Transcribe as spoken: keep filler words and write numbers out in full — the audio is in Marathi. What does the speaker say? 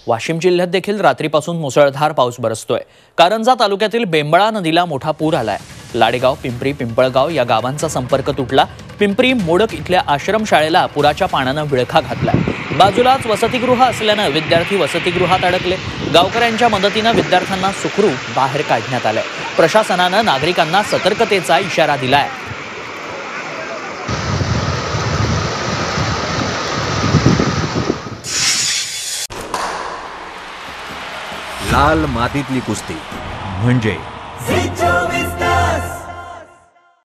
वाशिम जिल्ह्यात देखील रात्रीपासून मुसळधार पाऊस बरसतोय। कारंजा तालुक्यातील बेंबळा नदीला मोठा पूर आलाय। लाडेगाव, पिंपरी, पिंपळगाव या गावांचा संपर्क तुटला। पिंपरी मोडक इथल्या आश्रमशाळेला पुराच्या पाण्यानं विळखा घातलाय। बाजूलाच वसतिगृह असल्यानं विद्यार्थी वसतिगृहात अडकले। गावकऱ्यांच्या मदतीनं विद्यार्थ्यांना सुखरूप बाहेर काढण्यात आलंय। प्रशासनानं नागरिकांना सतर्कतेचा इशारा दिलाय। लाल मातीतली कुस्ती म्हणजे